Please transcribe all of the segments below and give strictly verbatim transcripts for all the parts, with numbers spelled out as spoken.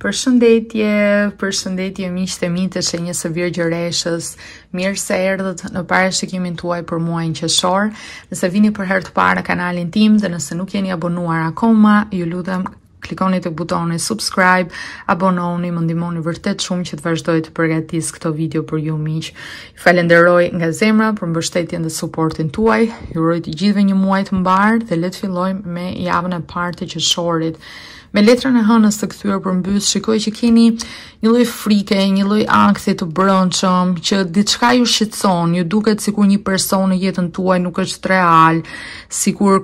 Përshëndetje, përshëndetje miqtë e mi të shenjës së Virgjëreshës. Mirë se erdhët në parashikimin tuaj për muajin Qershor. Nëse vini për herë të parë në kanalin tim dhe nëse nuk jeni abonuar akoma, ju lutem klikoni të butoni subscribe, abononi, më ndihmoni vërtet shumë që të vazhdoj të përgatis këto video për ju miq. Ju falenderoj nga zemra për mbështetjen dhe suportin tuaj. Ju uroj të gjithëve një muaj të mbarë dhe le të fillojmë me javën e parë të Qershorit. Me letrën e hënës të kthyer përmbys, shikoj që keni një lloj frike, një lloj ankthi të brendshëm, që diçka ju shqetëson, ju duket sikur një person në jetën tuaj nuk është real, sikur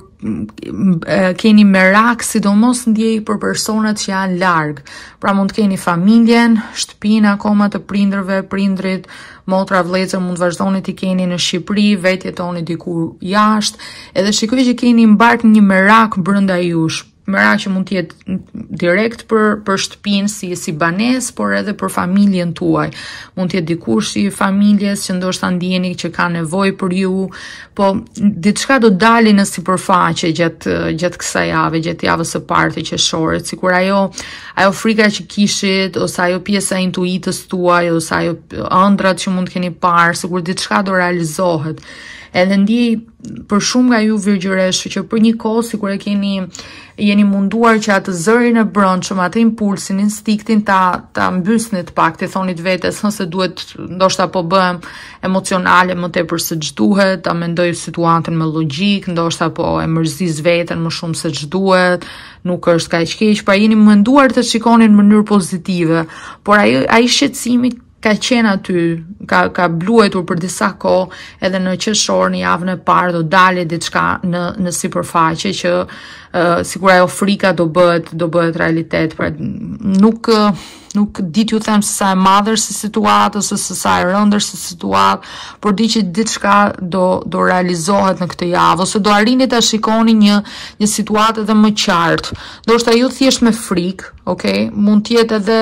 keni merak, sidomos ndjej për personat që janë larg. Pra mund të keni familjen, shtëpinë akoma të prindërve, prindrit, motra, vëllezër mund të vazhdoni të keni në Shqipëri, vetë jetoni diku jashtë, edhe shikoj që keni mbarë një merak brenda jush. Merak që mund të jetë direkt për për shtëpinë si si banesë, por edhe për familjen tuaj. Mund të jetë dikush i familjes që ndoshta ndjeni që ka nevojë për ju, po diçka do dalë në sipërfaqe gjatë gjatë kësaj jave, gjatë javës së parë të Qershorit, sikur ajo ajo frika që kishit, ose ajo pjesa e intuitës tuaj, ose ajo ëndrat që mund të keni parë, sikur diçka do realizohet. Edhe ndjej për shumë nga ju Virgjëreshë që për një kohë sikur e keni jeni munduar që atë zërin e brendshëm, atë impulsin, instiktin ta ta mbysnit pak, të thonit vetes se duhet ndoshta po bëhem emocionale më tepër se ç'duhet, ta mendoj situatën me logjik, ndoshta po e mërzis veten më shumë se ç'duhet, nuk është kaq keq, pra jeni menduar të shikoni në mënyrë pozitive, por ai ai shqetësimi ka qenë aty, ka, ka bluetur për disa kohë, edhe në Qershor në javën e parë do dalë diçka në në sipërfaqe që uh, sikur ajo frika do bëhet do bëhet realitet. Pra nuk nuk di t'ju them se sa e madhër si situatë ose se sa e rëndër si situatë, por di që diçka do do realizohet në këtë javë, ose do arrini ta shikoni një një situatë edhe më qartë. Ndoshta ju thjesht me frikë, okay? Mund të jetë edhe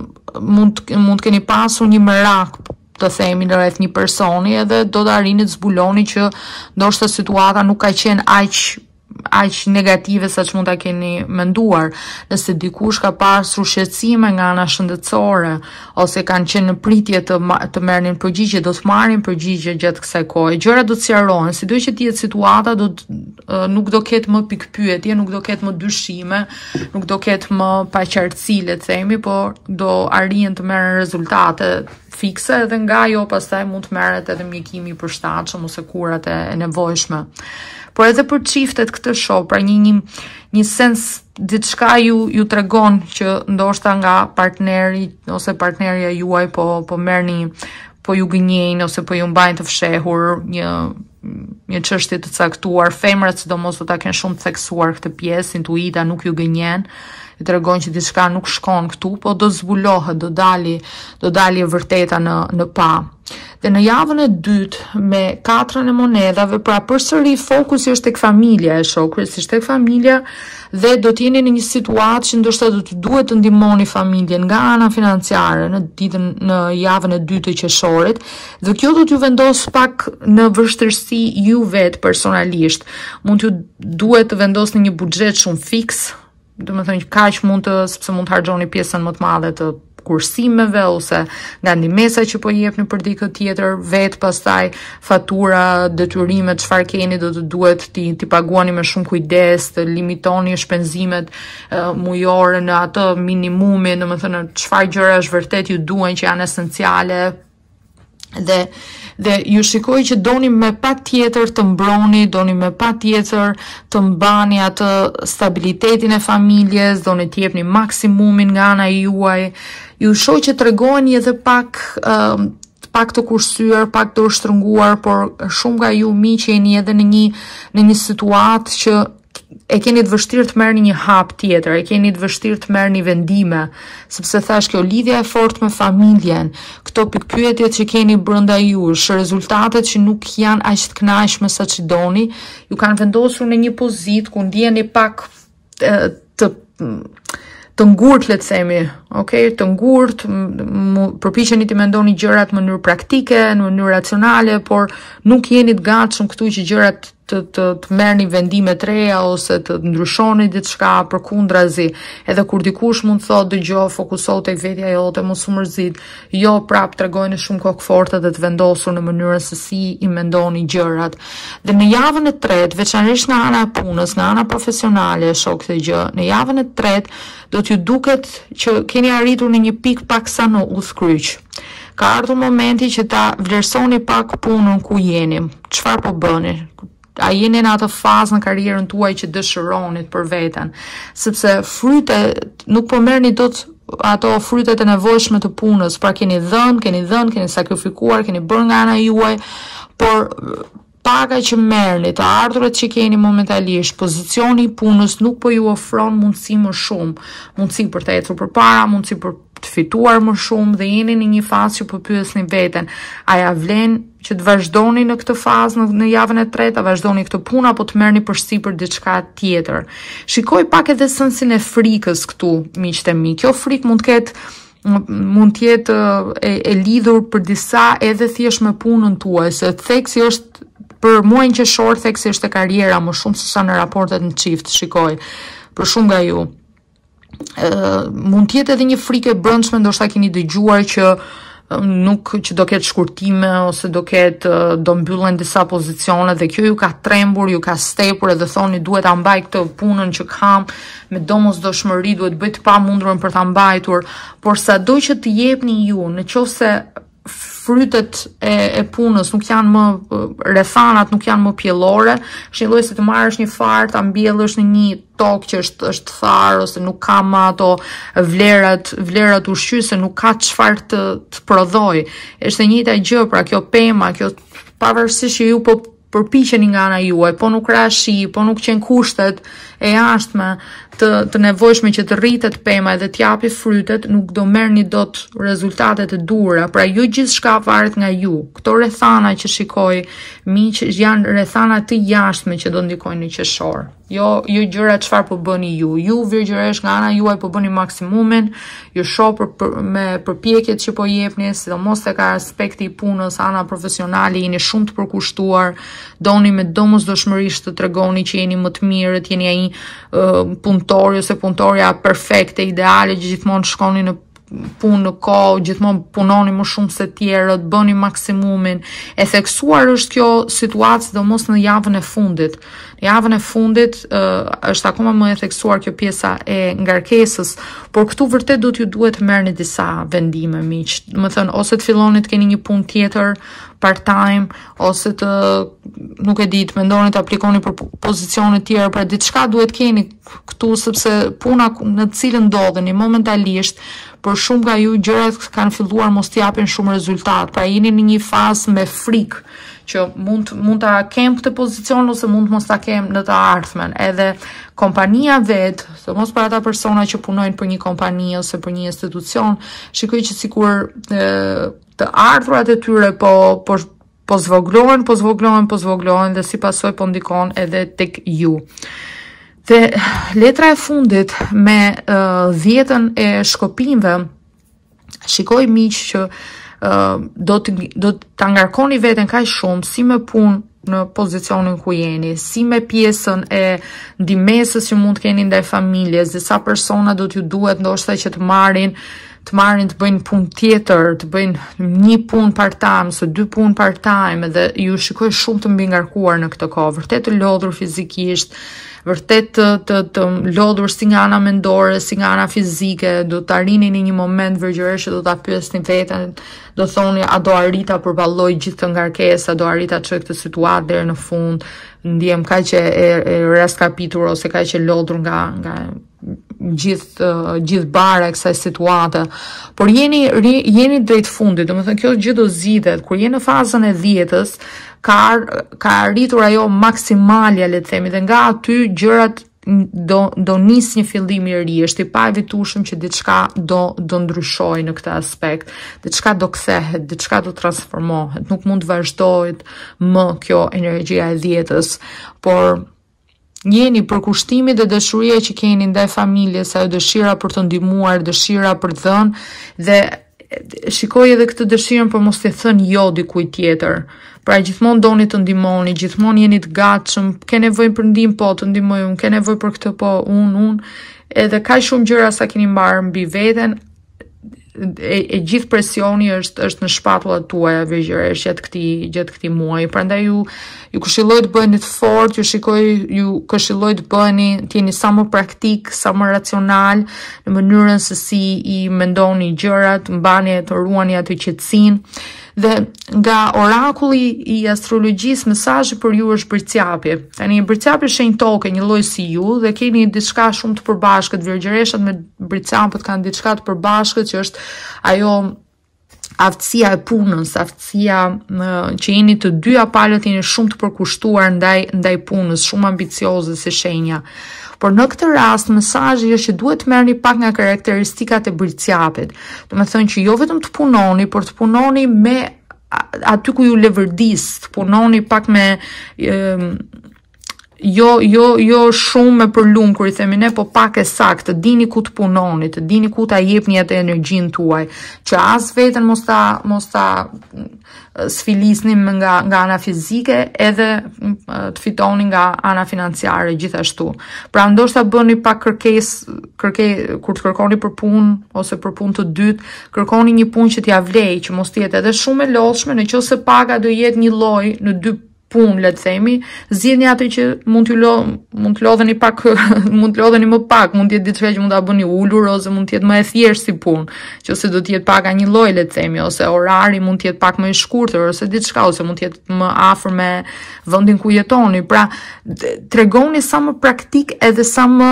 mund mund keni pasur një merak të themi në rreth një personi, edhe do të arrini të zbuloni që ndoshta situata nuk ka qenë aq aq negative sa që mund ta keni menduar. Nëse dikush ka pasur shqetësime nga ana shëndetësore ose kanë qenë në pritje të të merrnin përgjigje, do të marrin përgjigje gjatë kësaj kohe. Gjërat do të sqarohen, sido që të jetë situata, do të, nuk do ketë më pikpyetje, nuk do ketë më dyshime, nuk do ketë më paqartësi, le të themi, por do arrijnë të merren rezultate fikse, edhe nga ajo pastaj mund të merret edhe mjekimi i përshtatshëm ose kurat e nevojshme. Por edhe për çiftet këtë shoh, pra një një një sens diçka ju ju tregon që ndoshta nga partneri ose partnerja juaj po po merrni, po ju gënjejnë ose po ju mbajnë të fshehur një një çështje të caktuar. Femrat sidomos do ta kenë shumë theksuar këtë pjesë, intuita nuk ju gënjen, i tregon që diçka nuk shkon këtu, po do zbulohet, do dali, do dali e vërteta në në pa. Dhe në javën e dytë me katrën e monedhave, pra përsëri fokusi është tek familja, e shoh kryesisht tek familja, dhe do të jeni në një situatë që ndoshta do të duhet të ndihmoni familjen nga ana financiare në ditën në javën e dytë të Qershorit, dhe kjo do t'ju vendos pak në vështirësi ju vet personalisht. Mund t'ju duhet të vendosni një buxhet shumë fiks, do të thënë që kaq mund të, sepse mund të harxhoni pjesën më të madhe të kursimeve ose nga ndihmesa që po jepni për dikë tjetër, vet pastaj fatura, detyrime, çfarë keni do të duhet ti ti paguani me shumë kujdes, të limitoni shpenzimet uh, mujore në atë minimumin, domethënë çfarë gjëra është vërtet ju duhen që janë esenciale. Dhe dhe ju shikoj që doni me pa tjetër të mbroni, doni me pa tjetër të mbani atë stabilitetin e familjes, doni të jepni maksimumin nga ana juaj. Ju shoh që tregoni edhe pak uh, pak të kursyer, pak të ushtrënguar, por shumë nga ju miq jeni edhe në një në një situatë që e keni të vështirë të merrni një hap tjetër, e keni të vështirë të merrni vendime, sepse thash kjo lidhja e fortë me familjen, këto pikpyetjet që keni brenda jush, rezultatet që nuk janë aq të kënaqshme sa që doni, ju kanë vendosur në një pozitë ku ndjeni pak të, të të ngurt, le të themi, okay, të ngurt, përpiqeni të mendoni gjërat në mënyrë praktike, në mënyrë racionale, por nuk jeni të gatshëm këtu që gjërat të, të, të merrni vendime të reja ose të ndryshoni diçka përkundrazi, edhe kur dikush mund thotë dëgjoj, fokuso tek vetja jote, mos u mërzit, jo prap tregojeni shumë kokëforte dhe të vendosur në mënyrën se si i mendoni gjërat. Dhe në javën e tretë, veçanërisht nga ana e punës, nga ana profesionale, shoh këtë gjë, në javën e tretë do t'ju duket që keni arritur në një pikë paksa në udhkryq. Ka ardhur momenti që ta vlerësoni pak punën ku jeni, çfarë po bëni. A jeni në atë fazë në karrierën tuaj që dëshironit për veten, sepse frytet nuk po merrni dot ato frytet e nevojshme të punës, pra keni dhënë, keni dhënë, keni sakrifikuar, keni bërë nga ana juaj, por paga që merrni, të ardhurat që keni momentalisht, pozicioni i punës nuk po ju ofron mundësi më shumë, mundësi për të ecur përpara, mundësi për të fituar më shumë, dhe jeni në një fazë që po pyesni veten, a ja vlen që të vazhdoni në këtë fazë në, në javën e tretë, a vazhdoni këtë punë apo të merrni përsipër diçka tjetër. Shikoj pak edhe sensin e frikës këtu, miqtë e mi. Kjo frikë mund të ketë mund të jetë e, e lidhur për disa edhe thjesht me punën tuaj, se theksi është për muajin qershor, theksi është e karriera më shumë se sa në raportet në çift. Shikoj, për shumë nga ju. Uh, mund të jetë edhe një frikë e brendshme, ndoshta keni dëgjuar që nuk që do ketë shkurtime ose do ketë do mbyllen disa pozicione dhe kjo ju ka trembur, ju ka stepur edhe thoni duhet ta mbaj këtë punën që kam me domosdoshmëri, duhet bëj të pamundurën për ta mbajtur, por sado që të jepni ju, nëse frytet e, e punës nuk janë më, rrethanat nuk janë më pjellore, është një lloj se të marrësh një far, ta mbjellësh në një tokë që është është tharë ose nuk ka më ato vlerat, vlerat ushqyese, nuk ka çfarë të, të prodhoj. Është e njëjta gjë, pra kjo pema, kjo pavarësisht që ju po përpiqeni nga ana juaj, po nuk ra shi, po nuk qenë kushtet e jashtme të, të nevojshme që të rritet pema edhe t'japi frytet, nuk do merrni dot rezultate të dura. Pra ju gjithçka varet nga ju. Këto rrethana që shikoj, miq, janë rrethana të jashtme që do ndikojnë në qershor. Jo, jo gjëra çfarë po bëni ju. Ju Virgjëresh nga ana juaj po bëni maksimumin, ju shoh për, për, me përpjekjet që po jepni, sidomos tek aspekti i punës, ana profesionale, jeni shumë të përkushtuar, doni me domosdoshmërisht të tregoni që jeni më të mirët, jeni ai uh, punëtori ose punëtorja perfekte, ideale, që gjithmonë shkoni në punë në kohë, gjithmonë punoni më shumë se tjerët, bëni maksimumin. E theksuar është kjo situatë sidomos në javën e fundit. Në javën e fundit uh, është akoma më e theksuar kjo pjesa e ngarkesës, por këtu vërtet do t'ju duhet të merrni disa vendime, miq. Do të thënë, ose të filloni të keni një punë tjetër part-time, ose të, nuk e di, të mendoni të aplikoni për pozicione tjera, pra diçka duhet keni këtu, sepse puna në të cilën ndodheni momentalisht, për shumë nga ju gjërat kanë filluar mos t'japin shumë rezultat, pra jeni në një fazë me frikë që mund mund ta kem këtë pozicion ose mund mos ta kem në të ardhmen. Edhe kompania vet, sidomos për ata persona që punojnë për një kompani ose për një institucion, shikoj që sikur e, të ardhurat e tyre po po po zvoglohen, po zvoglohen, po zvoglohen dhe si pasojë po ndikon edhe tek ju. Dhe letra e fundit me uh, dhjetën e shkopimeve, shikoj miq që uh, do të do ta ngarkoni veten kaq shumë si me punë në pozicionin ku jeni, si me pjesën e ndihmesës që mund të keni ndaj familjes, dhe sa persona do t'ju duhet ndoshta që të marrin të marrin të bëjnë punë tjetër, të bëjnë një punë part-time, ose dy punë part-time, dhe ju shikoj shumë të mbi ngarkuar në këtë kohë, vërtet të lodhur fizikisht, vërtet të, të, të lodhur si nga ana mendore, si nga ana fizike, do të arrini në një moment Virgjëresha që do ta pyesni veten, do thoni a do arrita përballoj gjithë të ngarkesa, do arrita të çoj këtë situatë deri në fund, ndiem kaq e, e, e raskapitur ose kaq e lodhur nga nga gjithë uh, gjithë bara e kësaj situate, por jeni jeni drejt fundit, domethënë kjo gjë do zgjidhet kur jeni në fazën e dhjetës, ka ka arritur ajo maksimalja, le të themi, dhe nga aty gjërat do do nis një fillim i ri, është i paevitueshëm që diçka do do ndryshojë në këtë aspekt, diçka do kthehet, diçka do transformohet, nuk mund të vazhdojë më kjo energjia e dhjetës, por jeni për kushtimi dhe dëshuria që keni ndaj familjes, ajo dëshira për të ndihmuar, dëshira për të dhënë, dhe shikoj edhe këtë dëshirën për mos të thënë jo dikujt tjetër. Pra gjithmonë doni të ndihmoni, gjithmonë jeni të gatshëm, ke nevojë për ndihmë, po të ndihmoj unë, ke nevojë për këtë, po unë, unë. Edhe kaq shumë gjëra sa keni mbarë mbi veten, e, e gjithë presioni është është në shpatullat tuaja Virgjëresh gjatë këtij gjatë këtij muaji. Prandaj ju ju këshilloj të bëheni të fortë, ju shikoj ju këshilloj të bëheni të jeni sa më praktik, sa më racional në mënyrën se si i mendoni gjërat, mbani të ruani atë qetësinë. Dhe nga orakulli i astrologjisë, mesazhi për ju është bërcjapi. Tani bërcjapi është shenjë toke, një lloj si ju, dhe keni diçka shumë të përbashkët. Virgjëreshat me bërcjapët kanë diçka të përbashkët, që është ajo aftësia e punës, aftësia që jeni të dyja palët jeni shumë të përkushtuar ndaj ndaj punës, shumë ambicioze si shenja. Por në këtë rast, mesazhi është që duhet të merrni pak nga karakteristikat e bërcjapit. Do të thënë që jo vetëm të punoni, por të punoni me aty ku ju levërdis, të punoni pak me e, jo jo jo shumë me përlum kur i themi ne, po pak e saktë, të dini ku të punoni, të dini ku ta jepni atë energjinë tuaj, që as veten mos ta mos ta sfilisni nga nga ana fizike, edhe të fitoni nga ana financiare gjithashtu. Pra ndoshta bëni pak kërkesë, kërke kur të kërkoni për punë ose për punë të dytë, kërkoni një punë që t'ja vlej, që mos të jetë edhe shumë e lodhshme, nëse paga do jetë një lloj në dy punë, le të themi, zgjidhni atë që mund t'ju lo, mund të lodheni pak, mund të lodheni më pak, mund të jetë diçka që mund ta bëni ulur, ose mund të jetë më e thjeshtë si punë, nëse do të jetë paga një lloj, le të themi, ose orari mund të jetë pak më i shkurtër, ose diçka, ose mund të jetë më afër me vendin ku jetoni. Pra, tregoni sa më praktik edhe sa më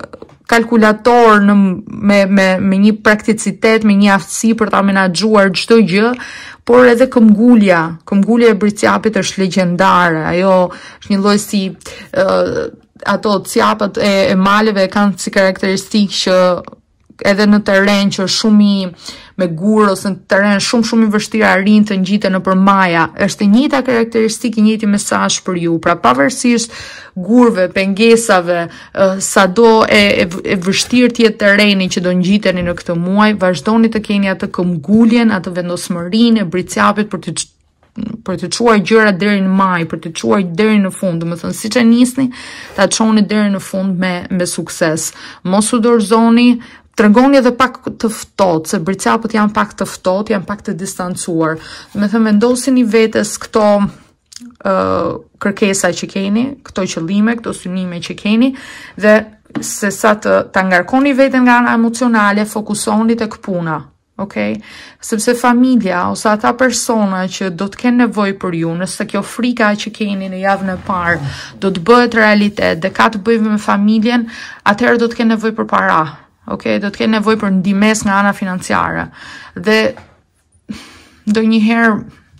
kalkulator në, me, me, me një prakticitet, me një aftësi për ta menaxhuar çdo gjë, por edhe këmbgulja, këmbgulja e bërcjapit është legjendare. Ajo është një lloj si uh, ato cjapat e, e maleve kanë si karakteristikë që edhe në terren që është shumë i me gur, ose në terren shumë shumë i vështirë arrin të ngjiten nëpër maja, është e njëjta karakteristikë, i njëjti mesazh për ju. Pra pavarësisht gurve, pengesave, uh, sado e, e, e vështirë të jetë terreni që do ngjiteni në këtë muaj, vazhdoni të keni atë këmbguljen, atë vendosmërinë e bërcjapit për të për të çuar gjërat deri në maj, për të çuar deri në fund. Domethënë siç e nisni, ta çoni deri në fund me me sukses. Mos u dorëzoni. Tregoni edhe pak të ftohtë, se bërcjapët janë pak të ftohtë, janë pak të distancuar. Do të thënë vendosini vetes këto uh, kërkesa që keni, këto qëllime, këto synime që keni, dhe se sa të ta ngarkoni veten nga ana emocionale, fokusoni tek puna. Okay? Sepse familja ose ata persona që do të kenë nevojë për ju, nëse kjo frika që keni në javën e parë do të bëhet realitet dhe ka të bëjë me familjen, atëherë do të kenë nevojë për para. Okay, do të kenë nevojë për ndihmes nga ana financiare. Dhe ndonjëherë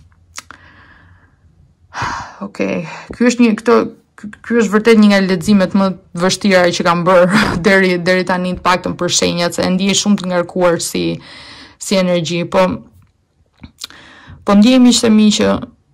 okay, ky është një këto ky është vërtet një nga leximet më të vështira që kam bërë deri deri tani, të paktën për shenjat, se e ndiej shumë të ngarkuar si si energji, po po ndiej miq të mi që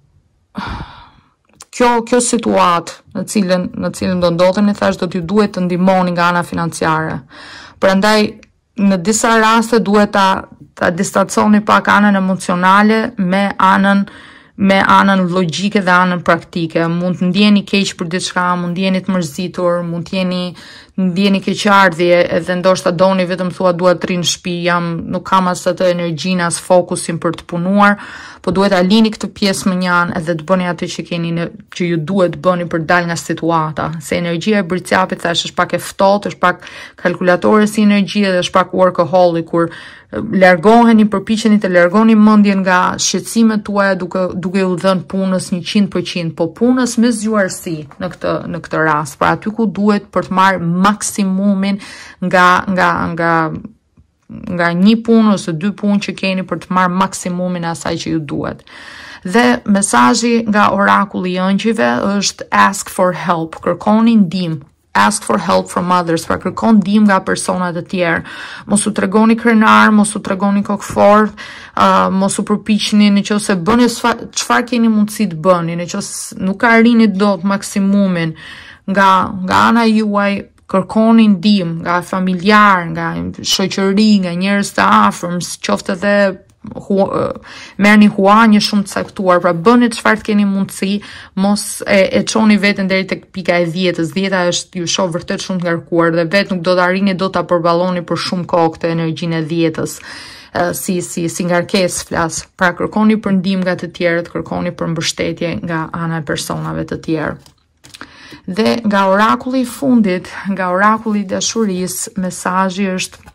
kjo kjo situatë në cilën në cilën do ndodheni, thash, do t'ju duhet të ndihmoni nga ana financiare. Prandaj në disa raste duhet ta ta distanconi pak anën emocionale me anën me anën logjike dhe anën praktike. Mund të ndjeni keq për diçka, mund të jeni të mërzitur, mund të jeni ndjeni keqardhje, edhe ndoshta doni vetëm thua dua të rri në shtëpi, jam nuk kam as atë energjinë, as fokusin për të punuar, po duhet ta lini këtë pjesë më njanë edhe të bëni atë që keni në, që ju duhet bëni për të dalë nga situata. Se energjia e bërcjapit thash është pak e ftohtë, është pak kalkulatore si energji dhe është pak workaholic, kur largoheni, përpiqeni të largoni mendjen nga shqetësimet tuaja duke duke u dhënë punës njëqind përqind, po punës me zgjuarsi në këtë në këtë rast, pra aty ku duhet për të marrë maksimumin nga nga nga nga një punë ose dy punë që keni, për të marrë maksimumin e asaj që ju duhet. Dhe mesazhi nga orakulli i ëngjëjve është ask for help, kërkoni ndihmë. Ask for help from others, pra kërkon ndihmë nga persona të tjerë. Mos u tregoni krenar, mos u tregoni kokfort, uh, mos u përpiqni, nëse bëni çfarë keni mundësi të bëni, nëse nuk arrini dot maksimumin nga nga ana juaj, kërkoni ndihmë nga familjar, nga shoqëri, nga njerëz të afërm, qoftë edhe merrni huanje shumë të caktuar, pra bëni çfarë të keni mundësi, mos e, e çoni veten deri tek pika e dhjetës. Dhjeta është ju shoh vërtet shumë të ngarkuar dhe vetë nuk do të arrini do ta përballoni për shumë kohë këtë energjinë e dhjetës. Uh, si si si ngarkesë flas. Pra kërkoni për ndihmë nga të tjerët, kërkoni për mbështetje nga ana e personave të tjerë. Dhe nga orakulli i fundit, nga orakulli i dashurisë, mesazhi është: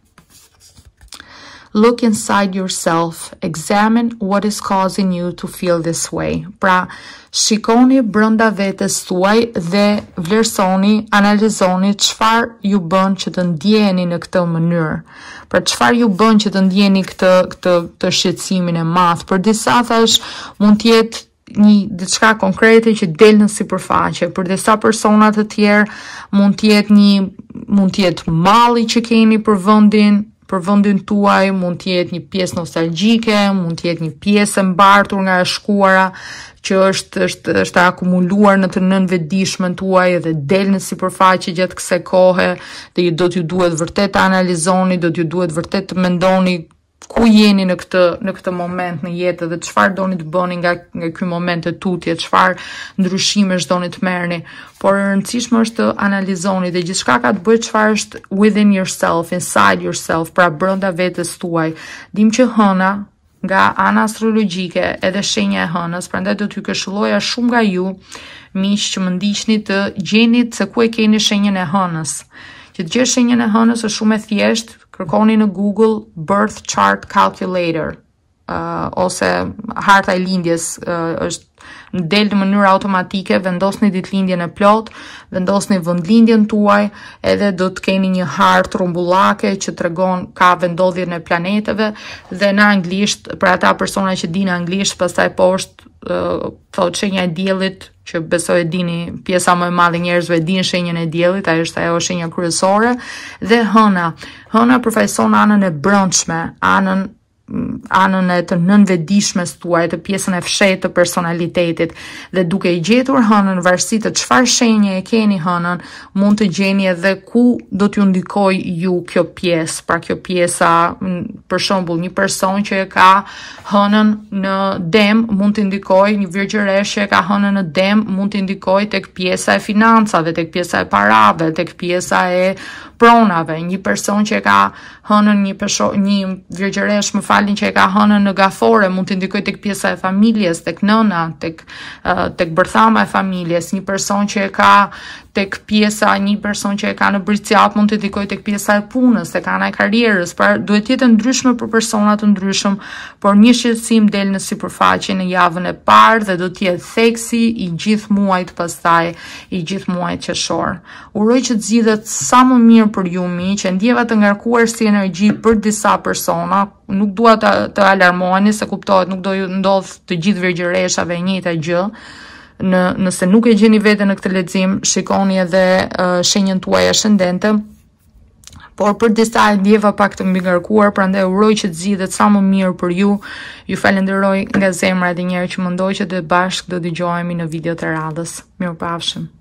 Look inside yourself, examine what is causing you to feel this way. Pra, shikoni brenda vetes tuaj dhe vlerësoni, analizoni çfarë ju bën që të ndjeheni në këtë mënyrë. Pra, çfarë ju bën që të ndjeni këtë këtë të shqetësimin e madh. Për disa thash mund të jetë një diçka konkrete që del në sipërfaqe. Për disa persona të tjerë mund të jetë një mund të jetë malli që keni për vendin për vendin tuaj, mund të jetë një pjesë nostalgjike, mund të jetë një pjesë e mbartur nga e shkuara që është është është akumuluar në të nënvetëdijshmën tuaj dhe del në sipërfaqe gjatë kësaj kohe dhe ju do t'ju duhet vërtet të analizoni, do t'ju duhet vërtet të mendoni ku jeni në këtë në këtë moment në jetë dhe çfarë doni të bëni nga nga ky moment të tutje, çfarë ndryshimesh doni të merrni. Por e rëndësishme është të analizoni dhe gjithçka ka të bëjë çfarë është within yourself, inside yourself, pra brenda vetes tuaj. Dim që hëna nga ana astrologjike edhe shenja e hënës, prandaj do t'ju këshilloja shumë nga ju, miq, që më ndiqni të gjeni se ku e keni shenjën e hënës. Që të gjesh shenjën e hënës është shumë e thjeshtë. Kërkoni në Google Birth Chart Calculator uh, ose harta e lindjes, uh, është del në mënyrë automatike, vendosni ditëlindjen e plot, vendosni vendlindjen tuaj, edhe do të keni një hartë rrumbullake që tregon ka vendodhjen e planeteve dhe në anglisht, për ata persona që dinë anglisht, pastaj poshtë uh, thot shenja e diellit, që besoj e dini, pjesa më e madhe e njerëzve e dinë shenjën e diellit, ajo është ajo shenja kryesore, dhe hëna. Hëna përfaqëson anën e brendshme, anën anën e të nënvetëdijshmes tuaj, të pjesën e fshehtë të personalitetit, dhe duke i gjetur hënën, varësi të çfarë shenje e keni hënën, mund të gjeni edhe ku do t'ju ndikoj ju kjo pjesë. Pra kjo pjesa, për shembull, një person që e ka hënën në dem mund të ndikoj, një virgjëreshe e ka hënën në dem mund të ndikoj tek pjesa e financave, tek pjesa e parave, tek pjesa e pronave. Një person që e ka hënën një pesho, një virgjëresh, më falin, që e ka hënën në gafore, mund të ndikoj tek pjesa e familjes, tek nëna, tek uh, tek bërthama e familjes. Një person që e ka tek pjesa, një person që e ka në briciat mund të ndikoj tek pjesa e punës, tek ana e karrierës. Pra duhet të jetë ndryshme për persona të ndryshëm, por një shqetësim del në sipërfaqe në javën e parë dhe do të jetë theksi i gjithë muajit pastaj, i gjithë muajit qershor. Uroj që të zgjidhet sa më mirë për ju, miq, që ndjeva të ngarkuar si energji për disa persona. Nuk dua të, të alarmoheni, se kuptohet, nuk do ju ndodh të gjithë virgjëreshave e njëjta gjë. Në, nëse nuk e gjeni veten në këtë lexim, shikoni edhe uh, shenjën tuaj ascendente. Por për disa e ndjeva pak të mbi ngarkuar, prandaj uroj që të zgjidhet sa më mirë për ju. Ju falenderoj nga zemra edhe një herë që mendoj që të bashkë do dëgjohemi në video të radhës. Mirupafshim.